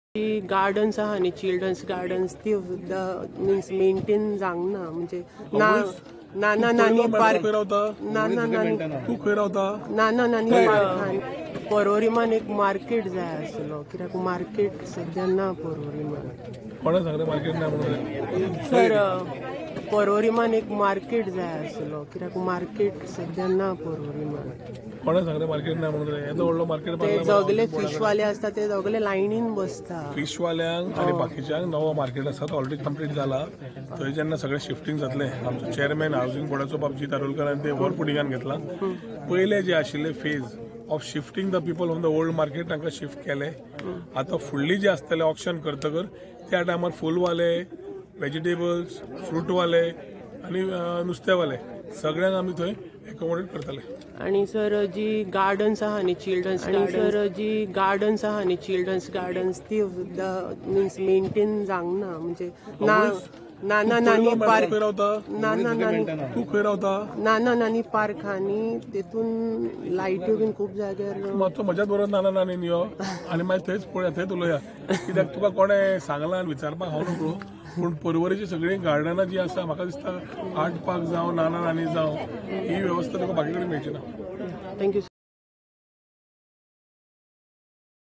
जी gardens आहा न्ही children's gardens ती मीन्स मेंटेन जावंक ना म्हणजे नाना नानी पार्क नाना नानी नाना नानी पार्क परोरीमान एक मार्केट जाय आसलो कित्याक मार्केट सध्या ना परोरीमान कोणा सांगले मार्केट ना म्हणून सर परोरीमान एक मार्केट जाय आसलो कित्याक मार्केट सध्या ना परोरीमान कोणा सांगले मार्केट ना म्हणून येदो व्हडलो मार्केट ते सगळे फिशवाले असता ते सगळे लायनीन बसता फिशवाल्यांक आणि बाकीच्यांक नवो मार्केट आसा तो ऑलरेडी कंप्लीट जाला थंय जेन्ना सगळे शिफ्टिंग जातले आमचो चेअरमॅन हाऊसिंग बोर्डाचो बाबजी तारोलकरान ते व्हड पुडिगान घेतला पयले जे आशिल्ले phase of shifting the people from the old market तांकां शिफ्ट केले आता फुडली जे आसतले ऑप्शन करतकर त्या टायमार फूलवाले व्हेजिटेबल्स फ्रूटवाले आणि नुस्तेवाले सगळ्यांक आमी थंय एकोमोडेट करतले आणि सर जी गार्डन्स आहा न्ही चिल्ड्रन्स गार्डन्स ती मीन्स मेंटेन जावंक ना म्हणजे नाना नानी पार्क नाना नानी तू खंय रावता नाना नानी पार्क आनी तेतून लायट्यो बीन खूब जाग्यार मातसो म्हज्याच बरोबर नाना नानीन यो आनी मागीर थंयच पळया थंयच उलोवया कित्याक तुका कोणें सांगलां आनी विचारपाक हांव नकळो पूण परवरीची सगळीं गार्डनां जी आसा म्हाका दिसता आर्ट पार्क जावं नाना नानी जावं ही वेवस्था तुका बाकी कडेन मेळची ना थँक्यू सर